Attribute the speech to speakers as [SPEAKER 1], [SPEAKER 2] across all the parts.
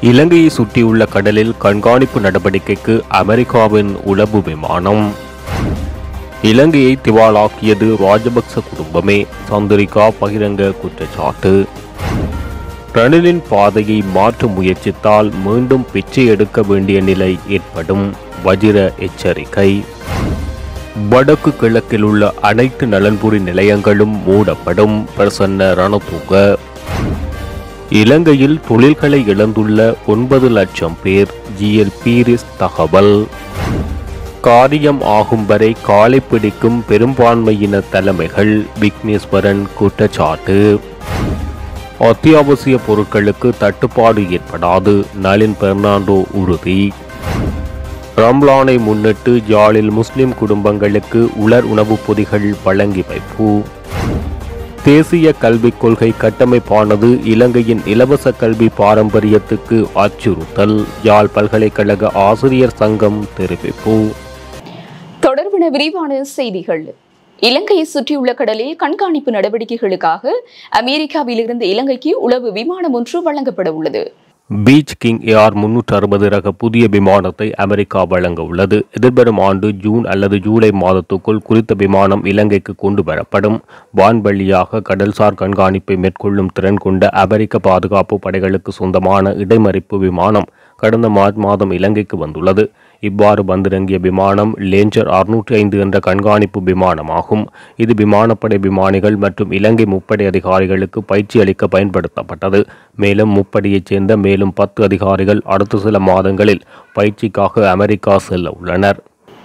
[SPEAKER 1] இலங்கையை சுற்றியுள்ள கடலில் கண்காணிப்பு நடவடிக்கைக்கு அமெரிக்காவின் உளவு விமானம். இலங்கையை திவாலாக்கியது ராஜபக்ச குடும்பமே, சந்திரிகா பகிரங்க குற்றச்சாட்டு. ரணிலின் பாதையை மாற்ற முயற்சித்தால் மீண்டும் பிச்சை எடுக்க வேண்டிய நிலை ஏற்படும், வஜிர எச்சரிக்கை. வடக்கு கிழக்கில் உள்ள அனைத்து நலன்புரி நிலையங்களும் மூடப்படும், பிரசன்ன ரணதுங்க. இலங்கையில் தொழில்களை இழந்துள்ள 9 லட்சம் பேர், ஜிஎல் பீரிஸ் தகவல். காரியம் ஆகும் வரை காலை பிடிக்கும் பெரும்பான்மையின தலைமைகள், விக்னேஸ்வரன் குற்றச்சாட்டு. அத்தியாவசிய பொருட்களுக்கு தட்டுப்பாடு ஏற்படாது, நளின் பெர்னாண்டோ உறுதி. ரம்லானை முன்னிட்டு யாழில் முஸ்லிம் குடும்பங்களுக்கு உலர் உணவுப் பொதிகள் வழங்கி வைப்பு. தேசிய கல்விக் கொள்கை கட்டமைப்பானது இலங்கையின் இலவச கல்வி பாரம்பரியத்துக்கு அச்சுறுத்தல், யாழ் பல்கலைக்கழக ஆசிரியர் சங்கம் தெரிவிப்பு.
[SPEAKER 2] தொடர்பான விரிவான செய்திகள். இலங்கையை சுற்றியுள்ள கடலில் கண்காணிப்பு நடவடிக்கைகளுக்காக அமெரிக்காவிலிருந்து இலங்கைக்கு உளவு விமானம் ஒன்று வழங்கப்பட உள்ளது.
[SPEAKER 1] பீச் கிங் ஏஆர் 360 ரக புதிய விமானத்தை அமெரிக்கா வழங்க உள்ளது. எதிர்வரும் ஆண்டு ஜூன் அல்லது ஜூலை மாதத்துக்குள் குறித்த விமானம் இலங்கைக்கு கொண்டு வரப்படும். வான்வழியாக கடல்சார் கண்காணிப்பை மேற்கொள்ளும் திறன் கொண்ட அமெரிக்க பாதுகாப்பு படைகளுக்கு சொந்தமான இடைமறிப்பு விமானம் கடந்த மார்ச் மாதம் இலங்கைக்கு வந்துள்ளது. இவ்வாறு வந்திறங்கிய விமானம் லேஞ்சர் 605 என்ற கண்காணிப்பு விமானமாகும். இது விமானப்படை விமானிகள் மற்றும் இலங்கை முப்படை அதிகாரிகளுக்கு பயிற்சி அளிக்க பயன்படுத்தப்பட்டது. மேலும் முப்படையைச் சேர்ந்த மேலும் 10 அதிகாரிகள் அடுத்த சில மாதங்களில் பயிற்சிக்காக அமெரிக்கா செல்ல உள்ளனர்.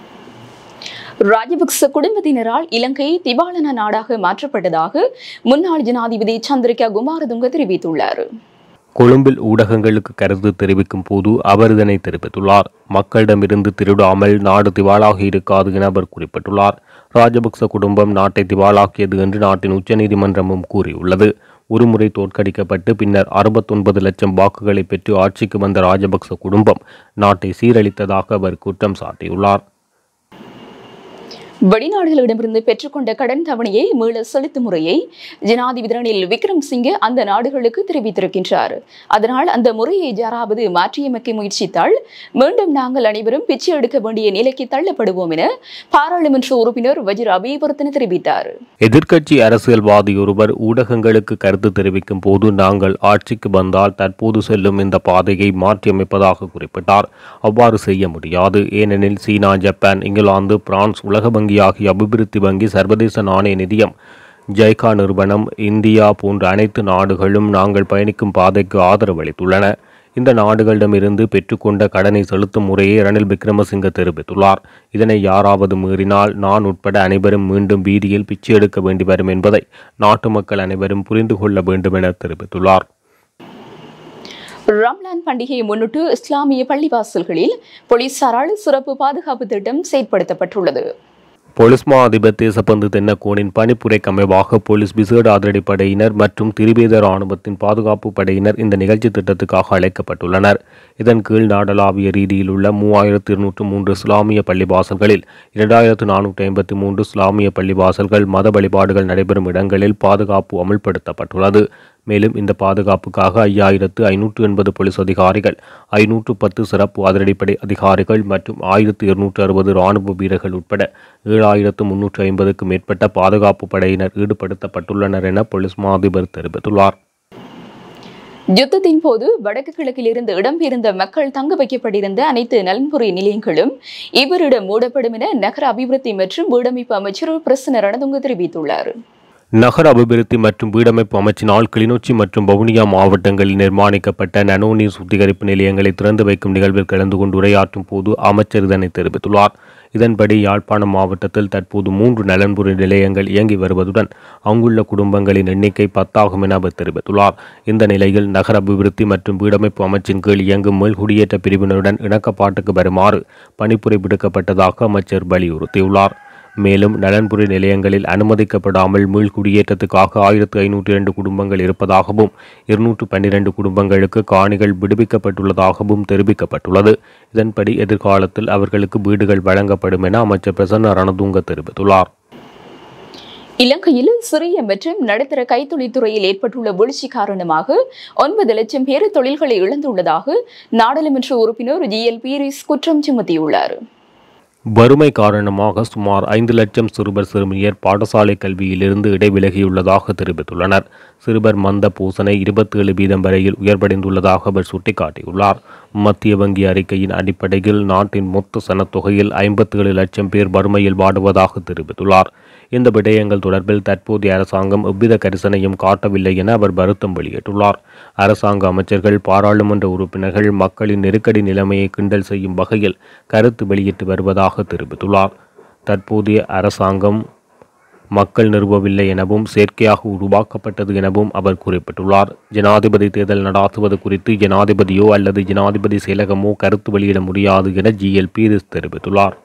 [SPEAKER 2] ராஜபக்ச குடும்பத்தினரால் இலங்கை திவாலான நாடாக மாற்றப்பட்டதாக முன்னாள் ஜனாதிபதி சந்திரிகா குமாரதுங்க தெரிவித்துள்ளார்.
[SPEAKER 1] கொழும்பில் ஊடகங்களுக்கு கருத்து தெரிவிக்கும் போது அவர் இதனை தெரிவித்துள்ளார். மக்களிடமிருந்து திருடாமல் நாடு திவாலாகி இருக்காது என அவர் குறிப்பிட்டுள்ளார். ராஜபக்ச குடும்பம் நாட்டை திவாலாக்கியது என்று நாட்டின் உச்சநீதிமன்றமும் கூறியுள்ளது. ஒருமுறை தோற்கடிக்கப்பட்டு பின்னர் 69 லட்சம் வாக்குகளை பெற்று ஆட்சிக்கு வந்த ராஜபக்ச குடும்பம் நாட்டை சீரழித்ததாக அவர் குற்றம் சாட்டியுள்ளார்.
[SPEAKER 2] வெளிநாடுகளிடமிருந்து பெற்றுக்கொண்ட கடன் தவணையை மீள செலுத்தும் முறையை ஜனாதிபதி ரணில் விக்ரமசிங்கே அந்த நாடுகளுக்கு தெரிவித்திருக்கின்றார். அதனால் அந்த முறையை யாராவது மாற்றியமைக்க முயற்சித்தால் மீண்டும் நாங்கள் அனைவரும் பிச்சை எடுக்க வேண்டிய நிலைக்கு தள்ளப்படுவோம் என பாராளுமன்ற உறுப்பினர் வஜிர அபிவர்த்தன தெரிவித்தார்.
[SPEAKER 1] எதிர்க்கட்சி அரசியல்வாதி ஒருவர் ஊடகங்களுக்கு கருத்து தெரிவிக்கும் போது நாங்கள் ஆட்சிக்கு வந்தால் தற்போது செல்லும் இந்த பாதையை மாற்றியமைப்பதாக குறிப்பிட்டார். அவ்வாறு செய்ய முடியாது. ஏனெனில் சீனா, ஜப்பான், இங்கிலாந்து, பிரான்ஸ், உலக வங்கி ஆகிய அபிவிருத்தி வங்கி, சர்வதேச நாணய நிதியம், ஜைகா நிறுவனம், இந்தியா போன்ற அனைத்து நாடுகளும் நாங்கள் பயணிக்கும் பாதைக்கு ஆதரவு அளித்துள்ளன. இந்த நாடுகளிடமிருந்து பெற்றுக்கொண்ட கடனை செலுத்தும் முறையை ரணில் விக்ரமசிங்க தெரிவித்துள்ளார். இதனை யாராவது மீறினால் நான் உட்பட அனைவரும் மீண்டும் வீதியில் பிச்சை எடுக்க வேண்டி வரும் என்பதை நாட்டு மக்கள் அனைவரும் புரிந்து கொள்ள வேண்டும் என தெரிவித்துள்ளார்.
[SPEAKER 2] ரம்லான் பண்டிகையை முன்னிட்டு இஸ்லாமிய பள்ளிவாசல்களில் போலீசாரால் சிறப்பு பாதுகாப்பு திட்டம் செயற்படுத்தப்பட்டுள்ளது.
[SPEAKER 1] போலீஸ் மா அதிபர் தேசபந்து தென்னக்கோனின் பணிப்புரைக்கு அமைவாக போலீஸ் விசேட அதிரடிப்படையினர் மற்றும் திரிவேத இராணுவத்தின் பாதுகாப்பு படையினர் இந்த நிகழ்ச்சி திட்டத்துக்காக அழைக்கப்பட்டுள்ளனர். இதன் கீழ் நாடளாவிய ரீதியில் உள்ள 3203 இஸ்லாமிய பள்ளிவாசல்களில் 2453 இஸ்லாமிய பள்ளிவாசல்கள் மத வழிபாடுகள் நடைபெறும் இடங்களில் பாதுகாப்பு அமுல்படுத்தப்பட்டுள்ளது. மேலும் இந்த பாதுகாப்புக்காக 5580 போலீஸ் அதிகாரிகள், 510 சிறப்பு அதிரடிப்படை அதிகாரிகள் மற்றும் 1260 இராணுவ வீரர்கள் உட்பட 7350க்கும் மேற்பட்ட பாதுகாப்பு படையினர் ஈடுபடுத்தப்பட்டுள்ளனர் என போலீஸ் மா அதிபர் தெரிவித்துள்ளார்.
[SPEAKER 2] யுத்தத்தின் போது வடக்கு கிழக்கில் இருந்து இடம்பெயர்ந்த மக்கள் தங்க வைக்கப்பட்டிருந்த அனைத்து நலன்புரி நிலையங்களும் இவரிடம் மூடப்படும் என நகர அபிவிருத்தி மற்றும் வீடமைப்பு அமைச்சர் பிரசன்ன ரணதுங்க தெரிவித்துள்ளார்.
[SPEAKER 1] நகர அபிவிருத்தி மற்றும் வீடமைப்பு அமைச்சினால் கிளிநொச்சி மற்றும் வவுனியா மாவட்டங்களில் நிர்மாணிக்கப்பட்ட நனோ நீர் சுத்திகரிப்பு நிலையங்களை திறந்து வைக்கும் நிகழ்வில் கலந்து கொண்டு உரையாற்றும் போது அமைச்சர் இதனை தெரிவித்துள்ளார். இதன்படி யாழ்ப்பாணம் மாவட்டத்தில் தற்போது 3 நலன்புரி நிலையங்கள் இயங்கி வருவதுடன் அங்குள்ள குடும்பங்களின் எண்ணிக்கை 10 ஆகும் என அவர் தெரிவித்துள்ளார். இந்த நிலையில் நகர அபிவிருத்தி மற்றும் வீடமைப்பு அமைச்சின் கீழ் இயங்கும் மேல்குடியேற்ற பிரிவினருடன் இணக்கப்பாட்டுக்கு வருமாறு பணிப்புரை விடுக்கப்பட்டதாக அமைச்சர் வலியுறுத்தியுள்ளார். மேலும் நலன்புரி நிலையங்களில் அனுமதிக்கப்படாமல் மீள்குடியேற்றத்துக்காக 1502 குடும்பங்கள் இருப்பதாகவும் 212 குடும்பங்களுக்கு காணிகள் விடுவிக்கப்பட்டுள்ளதாகவும் தெரிவிக்கப்பட்டுள்ளது. இதன்படி எதிர்காலத்தில் அவர்களுக்கு வீடுகள் வழங்கப்படும் என அமைச்சர் பிரசன்ன ரணதுங்க தெரிவித்துள்ளார்.
[SPEAKER 2] இலங்கையில் சிறிய மற்றும் நடுத்தர கைத்தொழில்துறையில் ஏற்பட்டுள்ள வீழ்ச்சி காரணமாக 9 லட்சம் பேர் தொழில்களை இழந்துள்ளதாக நாடாளுமன்ற உறுப்பினர் GL பீரிஸ் குற்றம் சுமத்தியுள்ளார்.
[SPEAKER 1] வறுமை காரணமாக சுமார் 5 லட்சம் சிறுவர் சிறுமியர் பாடசாலை கல்வியிலிருந்து இடைவிலகியுள்ளதாக தெரிவித்துள்ளனர். சிறுவர் மந்த பூசணை 27% வரையில் உயர்வடைந்துள்ளதாக அவர் சுட்டிக்காட்டியுள்ளார். மத்திய வங்கி அறிக்கையின் அடிப்படையில் நாட்டின் மொத்த சனத்தொகையில் 57 லட்சம் பேர் வறுமையில் வாடுவதாக தெரிவித்துள்ளார். இந்த விடயங்கள் தொடர்பில் தற்போதைய அரசாங்கம் எவ்வித கரிசனையும் காட்டவில்லை என அவர் வருத்தம் வெளியிட்டுள்ளார். அரசாங்க அமைச்சர்கள், பாராளுமன்ற உறுப்பினர்கள் மக்களின் நெருக்கடி நிலைமையை கிண்டல் செய்யும் வகையில் கருத்து வெளியிட்டு வருவதாக தெரிவித்துள்ளார். தற்போதைய அரசாங்கம் மக்கள் நிறுவவில்லை எனவும் செயற்கையாக உருவாக்கப்பட்டது எனவும் அவர் குறிப்பிட்டுள்ளார். ஜனாதிபதி தேர்தல் நடாத்துவது குறித்து ஜனாதிபதியோ அல்லது ஜனாதிபதி செயலகமோ கருத்து வெளியிட முடியாது என GL பீரிஸ் தெரிவித்துள்ளார்.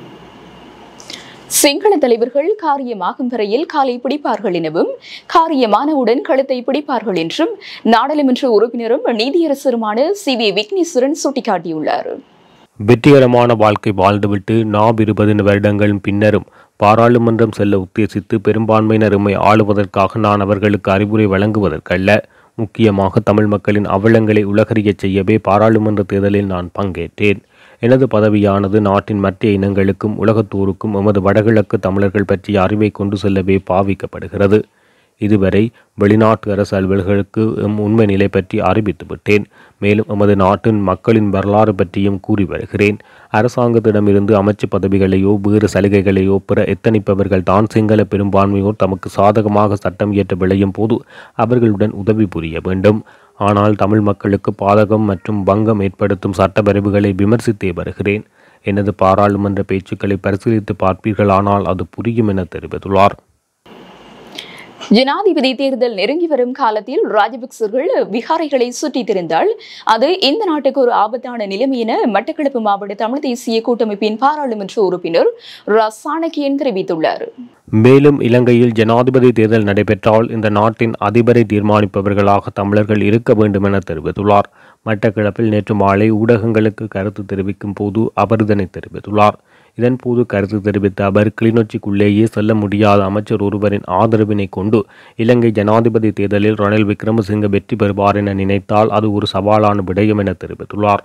[SPEAKER 2] சிங்கள தலைவர்கள் காரியமாகும் வரையில் காலை பிடிப்பார்கள் எனவும் காரியமானவுடன் கழுத்தை பிடிப்பார்கள் என்றும் நாடாளுமன்ற உறுப்பினரும் நீதியரசருமான CV விக்னேஸ்வரன் சுட்டிக்காட்டியுள்ளார்.
[SPEAKER 1] வெற்றிகரமான வாழ்க்கை வாழ்ந்துவிட்டு 20 வருடங்கள் பின்னரும் பாராளுமன்றம் செல்ல உத்தேசித்து பெரும்பான்மையினர் எம்மை ஆளுவதற்காக நான் அவர்களுக்கு அறிவுரை வழங்குவதற்கல்ல, முக்கியமாக தமிழ் மக்களின் அவலங்களை உலகறியச் செய்யவே பாராளுமன்ற தேர்தலில் நான் பங்கேற்றேன். எனது பதவியானது நாட்டின் மற்ற இனங்களுக்கும் உலகத்தோருக்கும் எமது வடகிழக்கு தமிழர்கள் பற்றிய அறிவை கொண்டு செல்லவே பாவிக்கப்படுகிறது. இதுவரை வெளிநாட்டு அரசு அலுவலர்களுக்கு உண்மை நிலை பற்றி அறிவித்து விட்டேன். மேலும் எமது நாட்டின் மக்களின் வரலாறு பற்றியும் கூறி வருகிறேன். அரசாங்கத்திடமிருந்து அமைச்சு பதவிகளையோ வேறு சலுகைகளையோ பெற எத்தனிப்பவர்கள் தான் சிங்கள பெரும்பான்மையோர் தமக்கு சாதகமாக சட்டம் இயற்ற விளையும் போது அவர்களுடன் உதவி புரிய வேண்டும். ஆனால் தமிழ் மக்களுக்கு பாதகம் மற்றும் பங்கம் ஏற்படுத்தும் சட்டப்பரிவுகளை விமர்சித்தே வருகிறேன். எனது பாராளுமன்ற பேச்சுக்களை பரிசீலித்து பார்ப்பீர்களானால் அது புரியும் என தெரிவித்துள்ளார்.
[SPEAKER 2] ஜனாதிபதி தேர்தல் நெருங்கி வரும் காலத்தில் ராஜபக்சர்கள் விகாரைகளை சுற்றித் திரிந்தால் அது இந்த நாட்டுக்கு ஒரு ஆபத்தான நிலைமை என மட்டக்களப்பு மாவட்ட தமிழ் தேசிய கூட்டமைப்பின் பாராளுமன்ற உறுப்பினர் சாணக்கியன் தெரிவித்துள்ளார்.
[SPEAKER 1] மேலும் இலங்கையில் ஜனாதிபதி தேர்தல் நடைபெற்றால் இந்த நாட்டின் அதிபரை தீர்மானிப்பவர்களாக தமிழர்கள் இருக்க வேண்டும் என தெரிவித்துள்ளார். மட்டக்களப்பில் நேற்று மாலை ஊடகங்களுக்கு கருத்து தெரிவிக்கும் போது அவர் இதனை தெரிவித்துள்ளார். இதன்போது கருத்து தெரிவித்த அவர் கிளிநொச்சிக்குள்ளேயே செல்ல முடியாத அமைச்சர் ஒருவரின் ஆதரவினை கொண்டு இலங்கை ஜனாதிபதி தேர்தலில் ரணில் விக்ரமசிங்க வெற்றி பெறுவார் என நினைத்தால் அது ஒரு சவாலான விடயம் என தெரிவித்துள்ளார்.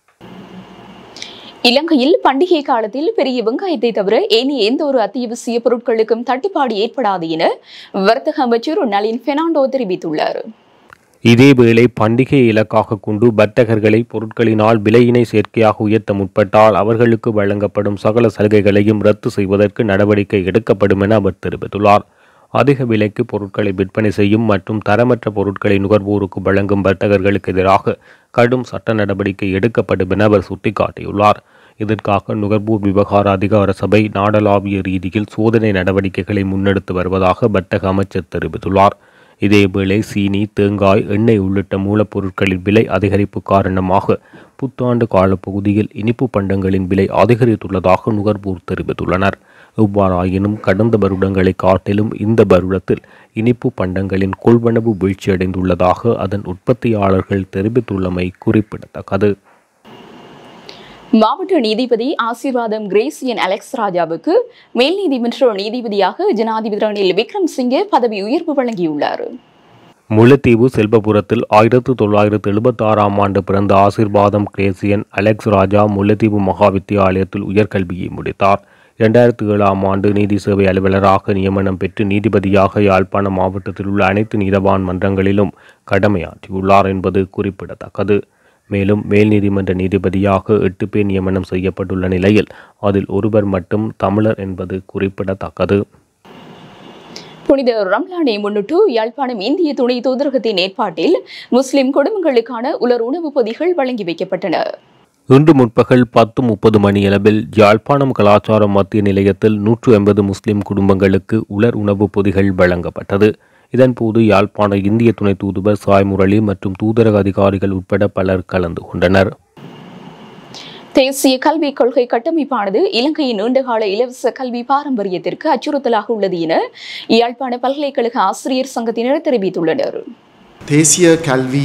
[SPEAKER 2] இலங்கையில் பண்டிகை காலத்தில் பெரிய வெங்காயத்தை தவிர ஏனைய எந்த ஒரு அத்தியாவசிய பொருட்களுக்கும் தட்டுப்பாடு ஏற்படாது என வர்த்தக அமைச்சர் நளின் பெர்னாண்டோ தெரிவித்துள்ளார்.
[SPEAKER 1] இதேவேளை பண்டிகையை இலக்காக கொண்டு வர்த்தகர்களை பொருட்களினால் விலையினை செயற்கையாக உயர்த்த முற்பட்டால் அவர்களுக்கு வழங்கப்படும் சகல சலுகைகளையும் ரத்து செய்வதற்கு நடவடிக்கை எடுக்கப்படும் என அவர் தெரிவித்துள்ளார். அதிக விலைக்கு பொருட்களை விற்பனை செய்யும் மற்றும் தரமற்ற பொருட்களை நுகர்வோருக்கு வழங்கும் வர்த்தகர்களுக்கு எதிராக கடும் சட்ட நடவடிக்கை எடுக்கப்படும் என அவர் சுட்டிக்காட்டியுள்ளார். இதற்காக நுகர்வோர் விவகார அதிகார சபை நாடளாவிய ரீதியில் சோதனை நடவடிக்கைகளை முன்னெடுத்து வருவதாக வர்த்தக அமைச்சர் தெரிவித்துள்ளார். இதேவேளை சீனி, தேங்காய், எண்ணெய் உள்ளிட்ட மூலப்பொருட்களின் விலை அதிகரிப்பு காரணமாக புத்தாண்டு காலப்பகுதியில் இனிப்பு பண்டங்களின் விலை அதிகரித்துள்ளதாக நுகர்வோர் தெரிவித்துள்ளனர். எவ்வாறாயினும் கடந்த வருடங்களை காட்டிலும் இந்த வருடத்தில் இனிப்பு பண்டங்களின் கொள்வனவு வீழ்ச்சியடைந்துள்ளதாக அதன் உற்பத்தியாளர்கள் தெரிவித்துள்ளமை குறிப்பிடத்தக்கது.
[SPEAKER 2] மாவட்ட நீதிபதி ஆசீர்வாதம் கிரேசியன் அலெக்ஸ் ராஜாவுக்கு மேல் நீதிமன்ற நீதிபதியாக ஜனாதிபதி ரணில் விக்ரமசிங்கே பதவி உயர்வு வழங்கியுள்ளார்.
[SPEAKER 1] முல்லைத்தீவு செல்வபுரத்தில் 1976ஆம் ஆண்டு பிறந்த ஆசீர்வாதம் கிரேசியன் அலெக்ஸ் ராஜா முல்லைத்தீவு மகா வித்தியாலயத்தில் உயர்கல்வியை முடித்தார். 2007ஆம் ஆண்டு நீதி சேவை அலுவலராக நியமனம் பெற்று நீதிபதியாக யாழ்ப்பாணம் மாவட்டத்தில் உள்ள அனைத்து நீதவான் மன்றங்களிலும் கடமையாற்றியுள்ளார் என்பது குறிப்பிடத்தக்கது. மேலும் மேல் நீதிமன்ற நீதிபதியாக 8 பேர் நியமனம் செய்யப்பட்டுள்ள நிலையில் அதில் ஒருவர் மட்டும் தமிழர் என்பது குறிப்பிடத்தக்கது.
[SPEAKER 2] புனித ரம்லானை முன்னிட்டு யாழ்ப்பாணம் இந்திய துணை தூதரகத்தின் ஏற்பாட்டில் முஸ்லிம் குடும்பங்களுக்கான உலர் உணவுப் பொதிகள் வழங்கி வைக்கப்பட்டன.
[SPEAKER 1] இன்று முற்பகல் 10:30 மணியளவில் யாழ்ப்பாணம் கலாச்சார மத்திய நிலையத்தில் 180 முஸ்லிம் குடும்பங்களுக்கு உலர் உணவுப் பொதிகள் வழங்கப்பட்டது. இதன்போது யாழ்ப்பாண இந்திய துணை தூதுவர் சாய் முரளி மற்றும் தூதரக அதிகாரிகள் உட்பட பலர் கலந்து கொண்டனர்.
[SPEAKER 2] தேசிய கல்விக் கொள்கை கட்டமைப்பானது இலங்கையின் நீண்டகால இலவச கல்வி பாரம்பரியத்திற்கு அச்சுறுத்தலாக உள்ளது என யாழ்ப்பாண பல்கலைக்கழக ஆசிரியர் சங்கத்தினர் தெரிவித்துள்ளனர்.
[SPEAKER 3] தேசிய கல்வி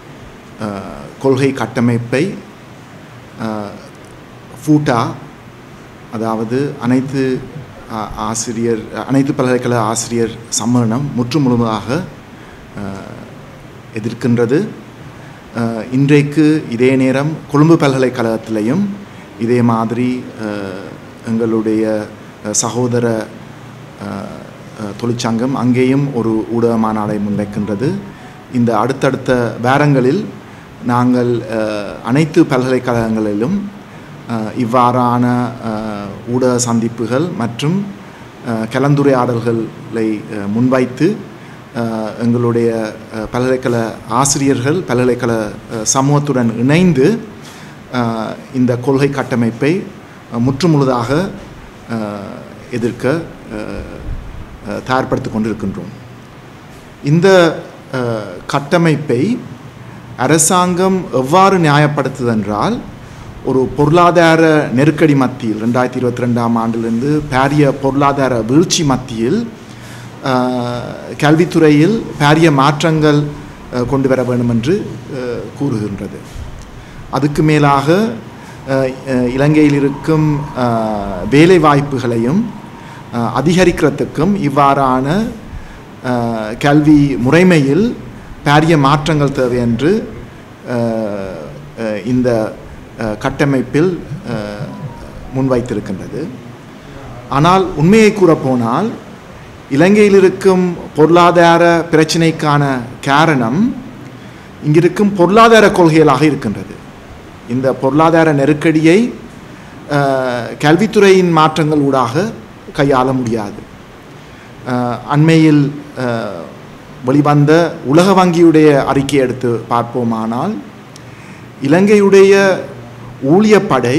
[SPEAKER 3] கொள்கை கட்டமைப்பை ஃபூட்டா, அதாவது அனைத்து ஆசிரியர் அனைத்து பல்கலைக்கழக ஆசிரியர் சம்மேளனம் முற்றுமுழுதாக எதிர்க்கின்றது. இன்றைக்கு இதே நேரம் கொழும்பு பல்கலைக்கழகத்திலையும் இதே மாதிரி எங்களுடைய சகோதர தொழிற்சங்கம் அங்கேயும் ஒரு ஊடக மாநாடை முன்வைக்கின்றது. இந்த அடுத்தடுத்த வாரங்களில் நாங்கள் அனைத்து பல்கலைக்கழகங்களிலும் இவ்வாறான ஊடக சந்திப்புகள் மற்றும் கலந்துரையாடல்களை முன்வைத்து எங்களுடைய பல்கலைக்கழக ஆசிரியர்கள் பல்கலைக்கழக சமூகத்துடன் இணைந்து இந்த கொள்கை கட்டமைப்பை முற்றுமுழுதாக எதிர்க்க தயார்படுத்திக் கொண்டிருக்கின்றோம். இந்த கட்டமைப்பை அரசாங்கம் எவ்வாறு நியாயப்படுத்துதென்றால், ஒரு பொருளாதார நெருக்கடி மத்தியில் 2022ஆம் ஆண்டிலிருந்து பாரிய பொருளாதார வீழ்ச்சி மத்தியில் கல்வித்துறையில் பாரிய மாற்றங்கள் கொண்டு வர வேண்டும் என்று கூறுகின்றது. அதுக்கு மேலாக இலங்கையில் இருக்கும் வேலை வாய்ப்புகளையும் அதிகரிக்கிறதுக்கும் இவ்வாறான கல்வி முறைமையில் பாரிய மாற்றங்கள் தேவை என்று இந்த கட்டமைப்பில் முன்வைத்திருக்கின்றது. ஆனால் உண்மையை கூறப்போனால் இலங்கையில் இருக்கும் பொருளாதார பிரச்சினைக்கான காரணம் இங்கிருக்கும் பொருளாதார கொள்கைகளாக இருக்கின்றது. இந்த பொருளாதார நெருக்கடியை கல்வித்துறையின் மாற்றங்கள் ஊடாக கையாள முடியாது. அண்மையில் வெளிவந்த உலக வங்கியுடைய அறிக்கையை எடுத்து பார்ப்போமானால், இலங்கையுடைய ஊழியப்படை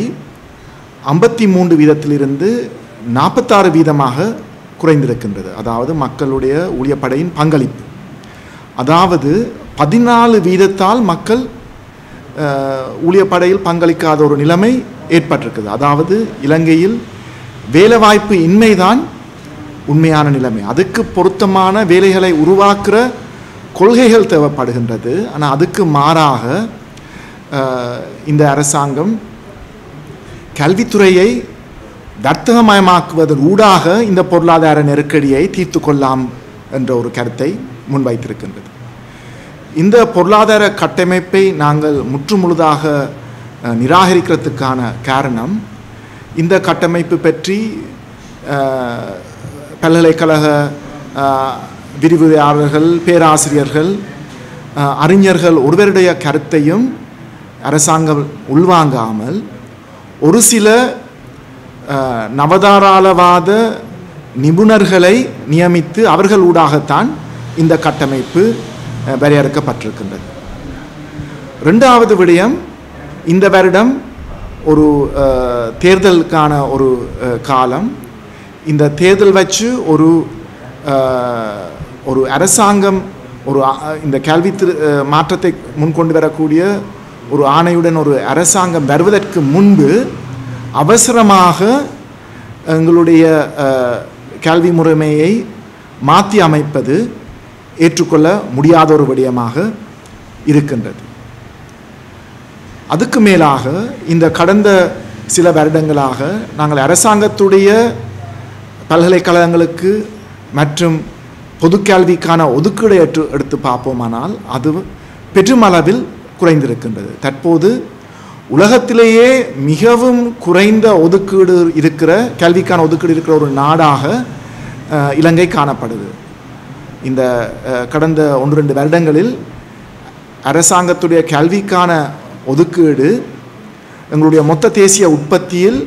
[SPEAKER 3] 53% 46% குறைந்திருக்கின்றது. அதாவது மக்களுடைய ஊழியப்படையின் பங்களிப்பு, அதாவது 14% மக்கள் ஊழியப்படையில் பங்களிக்காத ஒரு நிலைமை ஏற்பட்டிருக்குது. அதாவது இலங்கையில் வேலைவாய்ப்பு இன்மைதான் உண்மையான நிலைமை. அதுக்கு பொருத்தமான வேலைகளை உருவாக்குற கொள்கைகள் தேவைப்படுகின்றது. ஆனால் அதுக்கு மாறாக இந்த அரசாங்கம் கல்வித்துறையை வர்த்தகமயமாக்குவதன் ஊடாக இந்த பொருளாதார நெருக்கடியை தீர்த்து கொள்ளலாம் என்ற ஒரு கருத்தை முன்வைத்திருக்கின்றது. இந்த பொருளாதார கட்டமைப்பை நாங்கள் முற்றுமுழுதாக நிராகரிக்கிறதுக்கான காரணம், இந்த கட்டமைப்பு பற்றி பல்கலைக்கழக விரிவுரையாளர்கள், பேராசிரியர்கள், அறிஞர்கள் ஒருவருடைய கருத்தையும் அரசாங்கம் உள்வாங்காமல் ஒரு சில நவதாராளவாத நிபுணர்களை நியமித்து அவர்கள் ஊடாகத்தான் இந்த கட்டமைப்பு வரையறுக்கப்பட்டிருக்கின்றது. இரண்டாவது விடயம், இந்த வருடம் ஒரு தேர்தலுக்கான ஒரு காலம். இந்த தேர்தல் வச்சு ஒரு அரசாங்கம் இந்த கல்வி மாற்றத்தை முன்கொண்டு வரக்கூடிய ஒரு ஆணையுடன் ஒரு அரசாங்கம் வருவதற்கு முன்பு அவசரமாக எங்களுடைய கல்வி முறைமையை மாற்றி அமைப்பது ஏற்றுக்கொள்ள முடியாத ஒரு விடயமாக இருக்கின்றது. அதுக்கு மேலாக இந்த கடந்த சில வருடங்களாக நாங்கள் அரசாங்கத்துடைய பல்கலைக்கழகங்களுக்கு மற்றும் பொதுக்கல்விக்கான ஒதுக்கீடை எடுத்து பார்ப்போமானால் அது பெருமளவில் குறைந்திருக்கின்றது. தற்போது உலகத்திலேயே மிகவும் குறைந்த ஒதுக்கீடு இருக்கிற கல்விக்கான ஒதுக்கீடு இருக்கிற ஒரு நாடாக இலங்கை காணப்படுது. இந்த கடந்த 1-2 வருடங்களில் அரசாங்கத்துடைய கல்விக்கான ஒதுக்கீடு எங்களுடைய மொத்த தேசிய உற்பத்தியில்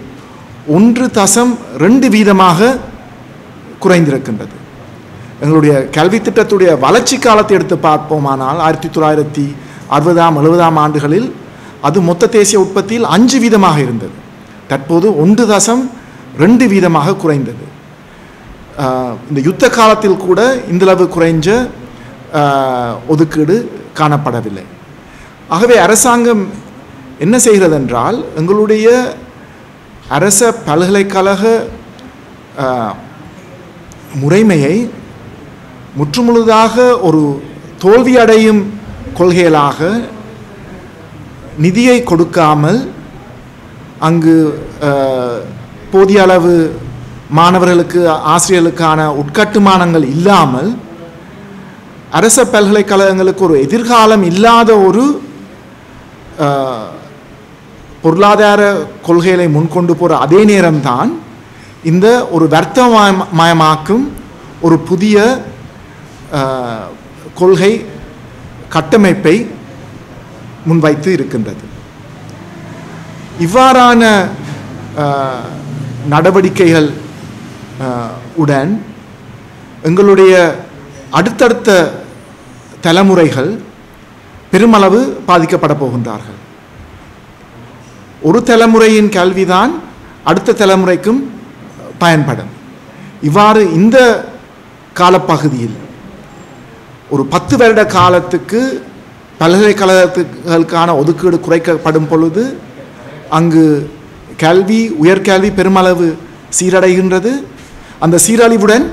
[SPEAKER 3] 1.2% குறைந்திருக்கின்றது. எங்களுடைய கல்வி திட்டத்துடைய வளர்ச்சி காலத்தை எடுத்து பார்ப்போமானால் 1960ஆம் 70ஆம் ஆண்டுகளில் அது மொத்த தேசிய உற்பத்தியில் 5% இருந்தது. தற்போது 1.2% குறைந்தது. இந்த யுத்த காலத்தில் கூட இந்தளவு குறைஞ்ச ஒதுக்கீடு காணப்படவில்லை. ஆகவே அரசாங்கம் என்ன செய்கிறது என்றால், எங்களுடைய அரச பல்கலைக்கழக முறைமையை முற்றுமுழுதாக ஒரு தோல்வியடையும் கொள்கைகளாக நிதியை கொடுக்காமல், அங்கு போதிய அளவு மாணவர்களுக்கு ஆசிரியர்களுக்கான உட்கட்டுமானங்கள் இல்லாமல் அரச பல்கலைக்கழகங்களுக்கு ஒரு எதிர்காலம் இல்லாத ஒரு பொருளாதார கொள்கைகளை முன்கொண்டு போகிற அதே நேரம்தான் இந்த ஒரு வர்த்தகமயமாக்கும் ஒரு புதிய கொள்கை கட்டமைப்பை முன்வைத்து இருக்கின்றது. இவ்வாறான நடவடிக்கைகள் உடன் எங்களுடைய அடுத்தடுத்த தலைமுறைகள் பெருமளவு பாதிக்கப்பட போகின்றார்கள். ஒரு தலைமுறையின் கல்விதான் அடுத்த தலைமுறைக்கும் பயன்படும். இவ்வாறு இந்த காலப்பகுதியில் ஒரு 10 வருட காலத்துக்கு பல்கலைக்கழகத்துகளுக்கான ஒதுக்கீடு குறைக்கப்படும் பொழுது அங்கு கல்வி உயர்கல்வி பெருமளவு சீரடைகின்றது. அந்த சீரழிவுடன்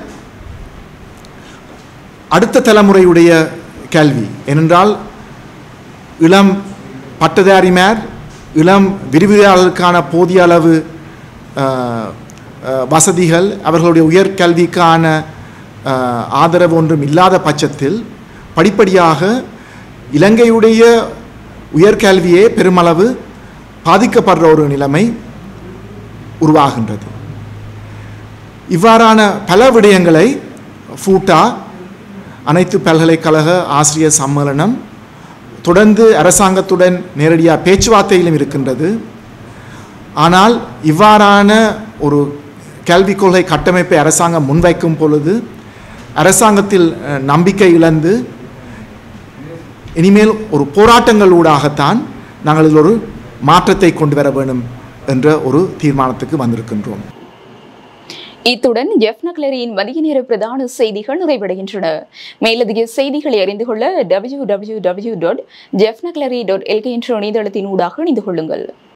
[SPEAKER 3] அடுத்த தலைமுறையுடைய கல்வி ஏனென்றால் இளம் பட்டதாரிமார் இளம் விரிவுரையாளர்களுக்கான போதிய அளவு வசதிகள் அவர்களுடைய உயர்கல்விக்கான ஆதரவு ஒன்றும் இல்லாத பட்சத்தில் படிப்படியாக இலங்கையுடைய உயர்கல்வியே பெருமளவு பாதிக்கப்படுற ஒரு நிலைமை உருவாகின்றது. இவ்வாறான பல விடயங்களை ஃபூட்டா அனைத்து பல்கலைக்கழக ஆசிரியர் சம்மேளனம் தொடர்ந்து அரசாங்கத்துடன் நேரடியாக பேச்சுவார்த்தையிலும் இருக்கின்றது. ஆனால் இவ்வாறான ஒரு கல்விக் கொள்கை கட்டமைப்பை அரசாங்கம் முன்வைக்கும் பொழுது அரசாங்கத்தில் நம்பிக்கை இழந்து இனிமேல் ஒரு போராட்டங்கள் ஊடாகத்தான் நாங்கள் இதில் ஒரு மாற்றத்தை கொண்டு வர வேண்டும் என்ற ஒரு தீர்மானத்துக்கு வந்திருக்கின்றோம்.
[SPEAKER 2] இத்துடன் ஜெஃப்னக்லரியின் மதிய நேர பிரதான செய்திகள் நிறைவடைகின்றன. மேலதிக செய்திகளை அறிந்து கொள்ள www.jeffnaclery.lk என்ற இணையதளத்தின் ஊடாக இணைந்து கொள்ளுங்கள்.